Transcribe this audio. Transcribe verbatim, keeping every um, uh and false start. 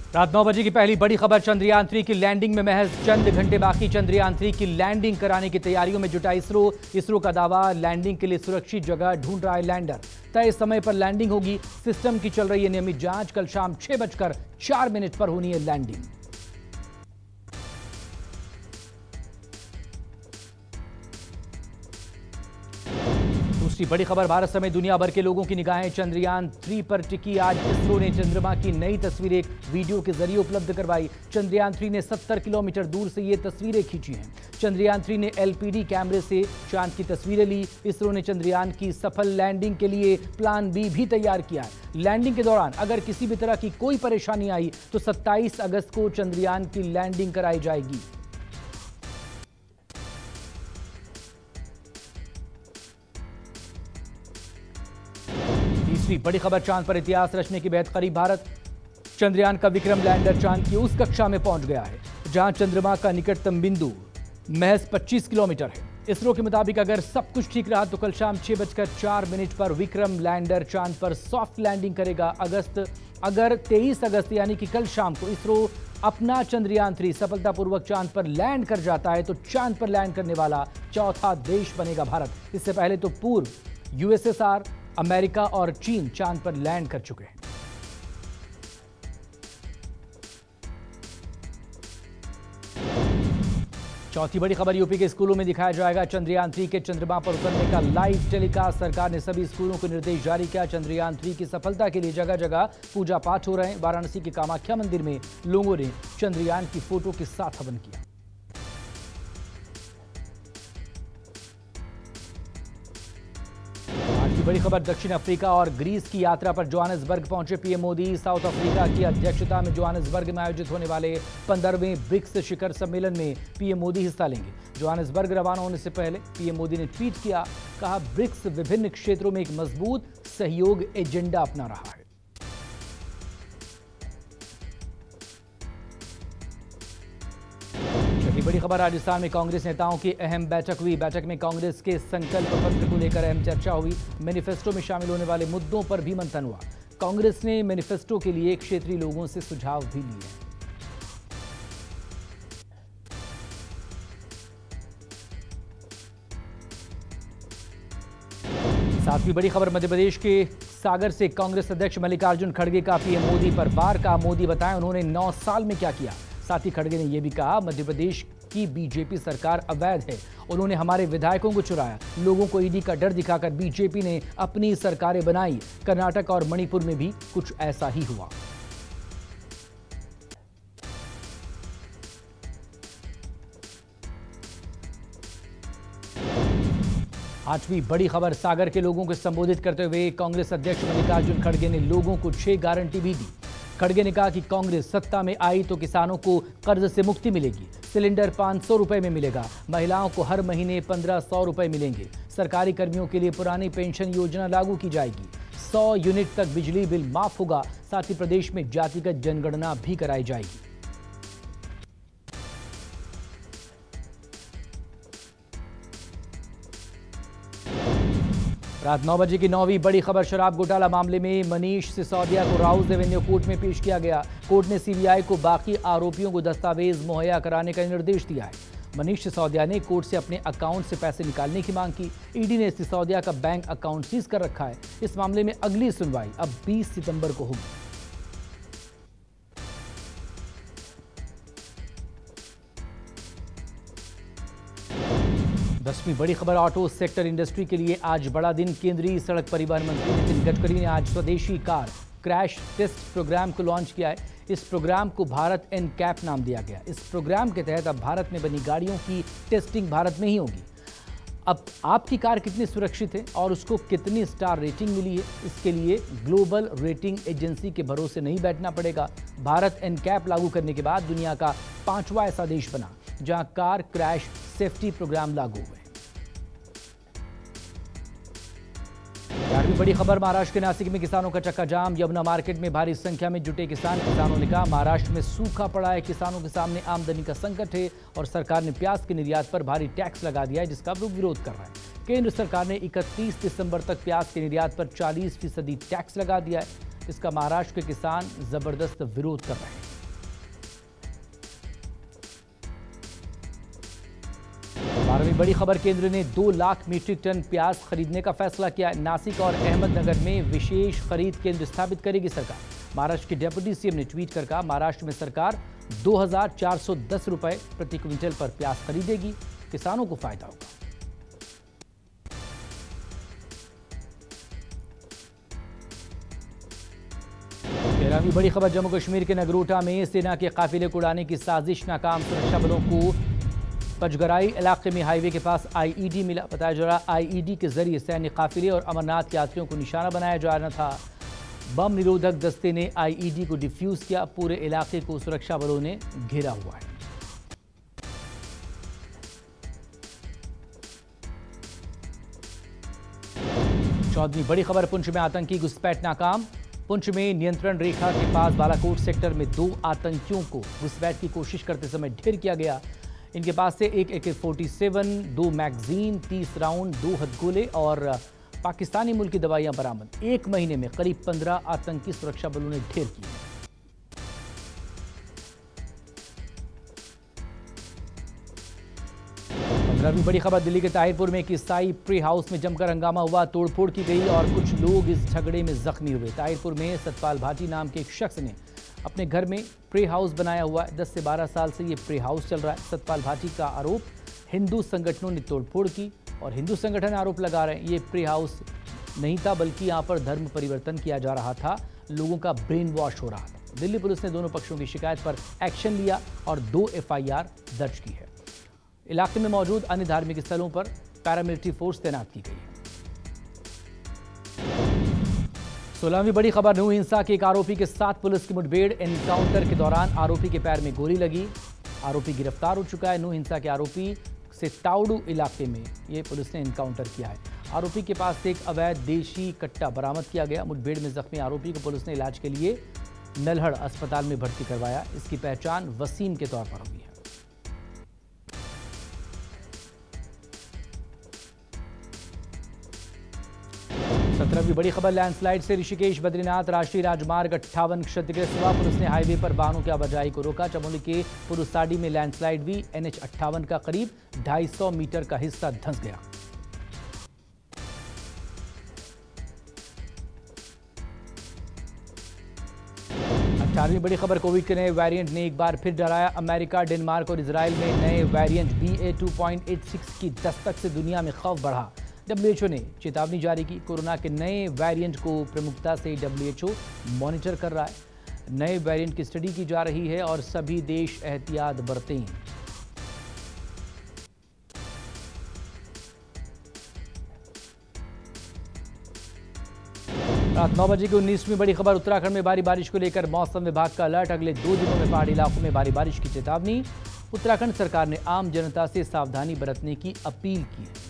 रात नौ बजे की पहली बड़ी खबर। चंद्रयान थ्री की लैंडिंग में महज चंद घंटे बाकी। चंद्रयान थ्री की लैंडिंग कराने की तैयारियों में जुटा इसरो। इसरो का दावा, लैंडिंग के लिए सुरक्षित जगह ढूंढ रहा है लैंडर। तय समय पर लैंडिंग होगी। सिस्टम की चल रही है नियमित जांच। कल शाम छह बजकर चार मिनट पर होनी है लैंडिंग। दूसरी बड़ी खबर। भारत समेत दुनिया भर के लोगों की निगाहें चंद्रयान थ्री पर टिकी। आज इसरो ने चंद्रमा की नई तस्वीरें वीडियो के जरिए उपलब्ध करवाई। चंद्रयान थ्री ने सत्तर किलोमीटर दूर से ये तस्वीरें खींची हैं। चंद्रयान थ्री ने एलपीडी कैमरे से चांद की तस्वीरें ली। इसरो ने चंद्रयान की सफल लैंडिंग के लिए प्लान बी भी तैयार किया है। लैंडिंग के दौरान अगर किसी भी तरह की कोई परेशानी आई तो सत्ताईस अगस्त को चंद्रयान की लैंडिंग कराई जाएगी। तीसरी बड़ी खबर। चांद पर इतिहास रचने की बेहद करीब भारत। चंद्रयान का विक्रम लैंडर चांद की उस कक्षा में पहुंच गया है जहां चंद्रमा का निकटतम बिंदु महज पच्चीस किलोमीटर है। इसरो के मुताबिक अगर सब कुछ ठीक रहा तो कल शाम छह बजकर चार मिनट पर विक्रम लैंडर चांद पर सॉफ्ट लैंडिंग करेगा। अगस्त अगर तेईस अगस्त यानी कि कल शाम को इसरो अपना चंद्रयान थ्री सफलतापूर्वक चांद पर लैंड कर जाता है तो चांद पर लैंड करने वाला चौथा देश बनेगा भारत। इससे पहले तो पूर्व यूएसएसआर, अमेरिका और चीन चांद पर लैंड कर चुके हैं। चौथी बड़ी खबर। यूपी के स्कूलों में दिखाया जाएगा चंद्रयान थ्री के चंद्रमा पर उतरने का लाइव टेलीकास्ट। सरकार ने सभी स्कूलों को निर्देश जारी किया। चंद्रयान थ्री की सफलता के लिए जगह जगह पूजा पाठ हो रहे हैं। वाराणसी के कामाख्या मंदिर में लोगों ने चंद्रयान की फोटो के साथ हवन किया। बड़ी खबर। दक्षिण अफ्रीका और ग्रीस की यात्रा पर जोहानिसबर्ग पहुंचे पीएम मोदी। साउथ अफ्रीका की अध्यक्षता में जोहानिसबर्ग में आयोजित होने वाले पंद्रहवें ब्रिक्स शिखर सम्मेलन में पीएम मोदी हिस्सा लेंगे। जोहानिसबर्ग रवाना होने से पहले पीएम मोदी ने ट्वीट किया, कहा ब्रिक्स विभिन्न क्षेत्रों में एक मजबूत सहयोग एजेंडा अपना रहा है। बड़ी खबर। राजस्थान में कांग्रेस नेताओं की अहम बैठक हुई। बैठक में कांग्रेस के संकल्प पत्र को लेकर अहम चर्चा हुई। मैनिफेस्टो में शामिल होने वाले मुद्दों पर भी मंथन हुआ। कांग्रेस ने मैनिफेस्टो के लिए क्षेत्रीय लोगों से सुझाव भी लिए। सातवीं बड़ी खबर। मध्य प्रदेश के सागर से कांग्रेस अध्यक्ष मल्लिकार्जुन खड़गे का पीएम मोदी पर वार। कहा मोदी बताएं उन्होंने नौ साल में क्या किया। साथ ही खड़गे ने यह भी कहा मध्य प्रदेश की बीजेपी सरकार अवैध है। उन्होंने हमारे विधायकों को चुराया। लोगों को ईडी का डर दिखाकर बीजेपी ने अपनी सरकारें बनाई। कर्नाटक और मणिपुर में भी कुछ ऐसा ही हुआ। आठवीं बड़ी खबर। सागर के लोगों को संबोधित करते हुए कांग्रेस अध्यक्ष मल्लिकार्जुन खड़गे ने लोगों को छह गारंटी भी दी। खड़गे ने कहा कि कांग्रेस सत्ता में आई तो किसानों को कर्ज से मुक्ति मिलेगी। सिलेंडर पाँच सौ रुपए में मिलेगा। महिलाओं को हर महीने पंद्रह सौ रुपए मिलेंगे। सरकारी कर्मियों के लिए पुरानी पेंशन योजना लागू की जाएगी। सौ यूनिट तक बिजली बिल माफ होगा। साथ ही प्रदेश में जातिगत जनगणना भी कराई जाएगी। रात नौ बजे की नौवीं बड़ी खबर। शराब घोटाला मामले में मनीष सिसोदिया को राउज एवेन्यू कोर्ट में पेश किया गया। कोर्ट ने सीबीआई को बाकी आरोपियों को दस्तावेज मुहैया कराने का निर्देश दिया है। मनीष सिसोदिया ने कोर्ट से अपने अकाउंट से पैसे निकालने की मांग की। ईडी ने सिसोदिया का बैंक अकाउंट सीज कर रखा है। इस मामले में अगली सुनवाई अब बीस सितंबर को होगी। दसवीं बड़ी खबर। ऑटो सेक्टर इंडस्ट्री के लिए आज बड़ा दिन। केंद्रीय सड़क परिवहन मंत्री नितिन गडकरी ने आज स्वदेशी कार क्रैश टेस्ट प्रोग्राम को लॉन्च किया है। इस प्रोग्राम को भारत एन कैप नाम दिया गया। इस प्रोग्राम के तहत अब भारत में बनी गाड़ियों की टेस्टिंग भारत में ही होगी। अब आपकी कार कितनी सुरक्षित है और उसको कितनी स्टार रेटिंग मिली है, इसके लिए ग्लोबल रेटिंग एजेंसी के भरोसे नहीं बैठना पड़ेगा। भारत एन कैप लागू करने के बाद दुनिया का पांचवा ऐसा देश बना जहां कार क्रैश सेफ्टी प्रोग्राम लागू हुए। ग्यारहवीं बड़ी खबर। महाराष्ट्र के नासिक में किसानों का चक्का जाम। यमुना मार्केट में भारी संख्या में जुटे किसान। किसानों ने कहा महाराष्ट्र में सूखा पड़ा है। किसानों के सामने आमदनी का संकट है और सरकार ने प्याज के निर्यात पर भारी टैक्स लगा दिया है जिसका वो विरोध कर रहा है। केंद्र सरकार ने इकतीस दिसंबर तक प्याज के निर्यात पर चालीस फीसदी टैक्स लगा दिया है। इसका महाराष्ट्र के किसान जबरदस्त विरोध कर रहे हैं। अभी बड़ी खबर, केंद्र ने दो लाख मीट्रिक टन प्याज खरीदने का फैसला किया। नासिक और अहमदनगर में विशेष खरीद केंद्र स्थापित करेगी सरकार। महाराष्ट्र के डिप्टी सीएम ने ट्वीट कर कहा, महाराष्ट्र में सरकार दो हजार चार सौ दस रुपए प्रति क्विंटल पर प्याज खरीदेगी, किसानों को फायदा होगा। तेरहवीं बड़ी खबर, जम्मू कश्मीर के नगरोटा में सेना के काफिले को उड़ाने की साजिश नाकाम। सुरक्षा बलों को पचगराई इलाके में हाईवे के पास आईईडी मिला। बताया जा रहा आईईडी के जरिए सैन्य काफिले और अमरनाथ यात्रियों को निशाना बनाया जा रहा था। बम निरोधक दस्ते ने आईईडी को डिफ्यूज किया। पूरे इलाके को सुरक्षा बलों ने घेरा हुआ है। चौदहवीं बड़ी खबर, पुंछ में आतंकी घुसपैठ नाकाम। पुंछ में नियंत्रण रेखा के पास बालाकोट सेक्टर में दो आतंकियों को घुसपैठ की कोशिश करते समय ढेर किया गया। इनके पास से एक ए के फोर्टी सेवन, दो मैगजीन, तीस राउंड, दो हथगोले और पाकिस्तानी मुल्क की दवाइयां बरामद। एक महीने में करीब पंद्रह आतंकी सुरक्षा बलों ने ढेर किए। पंद्रहवीं बड़ी खबर, दिल्ली के ताहिरपुर में एक ईसाई प्रे हाउस में जमकर हंगामा हुआ। तोड़फोड़ की गई और कुछ लोग इस झगड़े में जख्मी हुए। ताहिरपुर में सतपाल भाटी नाम के एक शख्स ने अपने घर में प्रे हाउस बनाया हुआ है। दस से बारह साल से ये प्रे हाउस चल रहा है। सतपाल भाटी का आरोप, हिंदू संगठनों ने तोड़फोड़ की और हिंदू संगठन आरोप लगा रहे हैं ये प्रे हाउस नहीं था, बल्कि यहाँ पर धर्म परिवर्तन किया जा रहा था, लोगों का ब्रेन वॉश हो रहा था। दिल्ली पुलिस ने दोनों पक्षों की शिकायत पर एक्शन लिया और दो एफ आई आर दर्ज की है। इलाके में मौजूद अन्य धार्मिक स्थलों पर पैरामिलिट्री फोर्स तैनात की गई है। सोलहवीं बड़ी खबर, नूह हिंसा के एक आरोपी के साथ पुलिस की मुठभेड़। एनकाउंटर के दौरान आरोपी के पैर में गोली लगी। आरोपी गिरफ्तार हो चुका है। नूह हिंसा के आरोपी से ताउडू इलाके में ये पुलिस ने एनकाउंटर किया है। आरोपी के पास से एक अवैध देशी कट्टा बरामद किया गया। मुठभेड़ में जख्मी आरोपी को पुलिस ने इलाज के लिए नल्हड़ अस्पताल में भर्ती करवाया। इसकी पहचान वसीम के तौर पर हुई है। सत्रहवीं बड़ी खबर, लैंडस्लाइड से ऋषिकेश बद्रीनाथ राष्ट्रीय राजमार्ग अट्ठावन क्षतिग्रस्त हुआ। पुलिस ने हाईवे पर वाहनों की आवाजाही को रोका। चमोली के पुरुसाडी में लैंडस्लाइड हुई। एनएच अट्ठावन का करीब ढाई सौ मीटर का हिस्सा धंस गया। अठारहवीं बड़ी खबर, कोविड के नए वेरिएंट ने एक बार फिर डराया। अमेरिका, डेनमार्क और इजराइल में नए variant B A two point eight six की दस्तक से दुनिया में खौफ बढ़ा। डब्ल्यू एच ओ ने चेतावनी जारी की। कोरोना के नए वेरिएंट को प्रमुखता से डब्ल्यू एच ओ मॉनिटर कर रहा है। नए वेरिएंट की स्टडी की जा रही है और सभी देश एहतियात बरतें। रात नौ बजे की उन्नीसवीं बड़ी खबर, उत्तराखंड में भारी बारिश को लेकर मौसम विभाग का अलर्ट। अगले दो दिनों में पहाड़ी इलाकों में भारी बारिश की चेतावनी। उत्तराखंड सरकार ने आम जनता से सावधानी बरतने की अपील की है।